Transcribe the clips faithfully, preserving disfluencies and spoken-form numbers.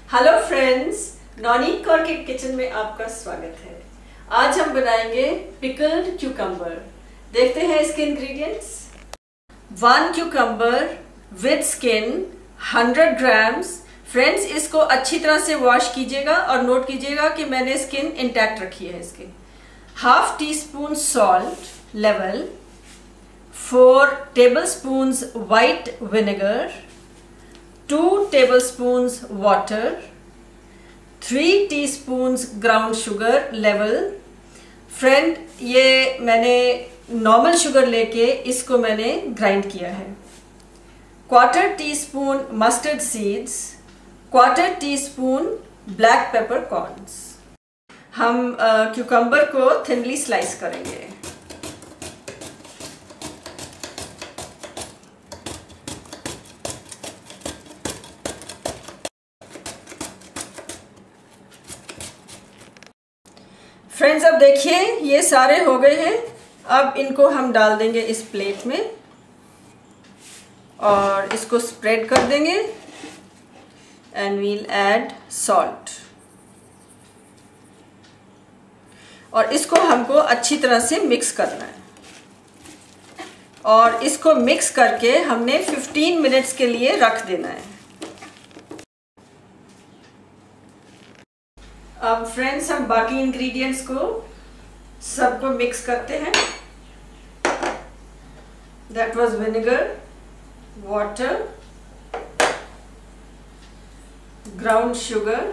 Hello friends, Noni Kaur के kitchen में आपका स्वागत है। आज हम बनाएंगे पिकल्ड क्यूकम्बर। देखते हैं इसके ingredients. One cucumber with skin hundred grams. Friends, इसको अच्छी तरह से वॉश कीजिएगा और नोट कीजिएगा कि मैंने स्किन इंटैक्ट रखी है इसकी। Half teaspoon salt level, four tablespoon white vinegar, two tablespoons water, थ्री teaspoons ground sugar level। Friend, ये मैंने नॉर्मल शुगर लेके इसको मैंने ग्राइंड किया है। Quarter teaspoon mustard seeds, quarter teaspoon black peppercorns. हम cucumber को थिनली स्लाइस करेंगे। फ्रेंड्स, अब देखिए ये सारे हो गए हैं। अब इनको हम डाल देंगे इस प्लेट में और इसको स्प्रेड कर देंगे एंड वील ऐड सॉल्ट। और इसको हमको अच्छी तरह से मिक्स करना है और इसको मिक्स करके हमने फिफ्टीन मिनट्स के लिए रख देना है। अब फ्रेंड्स, हम बाकी इंग्रेडिएंट्स को सबको मिक्स करते हैं। That was vinegar, water, ground sugar,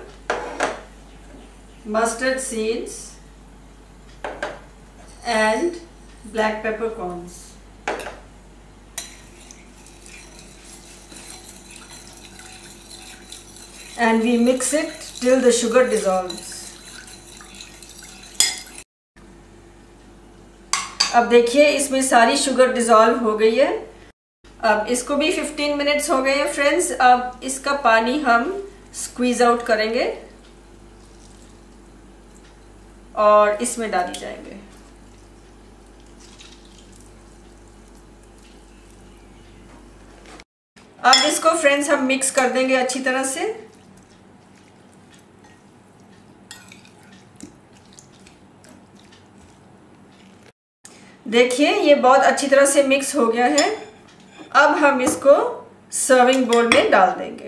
mustard seeds and black peppercorns. And we mix it till the sugar dissolves. अब देखिए इसमें सारी शुगर डिसॉल्व हो गई है। अब इसको भी फिफ्टीन मिनट्स हो गए हैं फ्रेंड्स। अब इसका पानी हम स्क्वीज आउट करेंगे और इसमें डाली जाएंगे। अब इसको फ्रेंड्स हम मिक्स कर देंगे अच्छी तरह से। देखिए ये बहुत अच्छी तरह से मिक्स हो गया है। अब हम इसको सर्विंग बोल में डाल देंगे।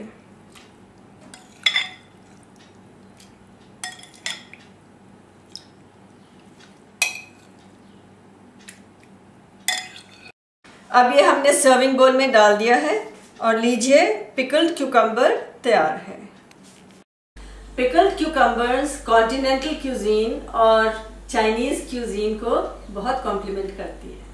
अब ये हमने सर्विंग बोल में डाल दिया है और लीजिए पिकल्ड क्यूकम्बर तैयार है। पिकल्ड क्यूकम्बर्स कॉन्टिनेंटल क्यूजीन और चाइनीज क्यूजीन को बहुत कॉम्प्लीमेंट करती है।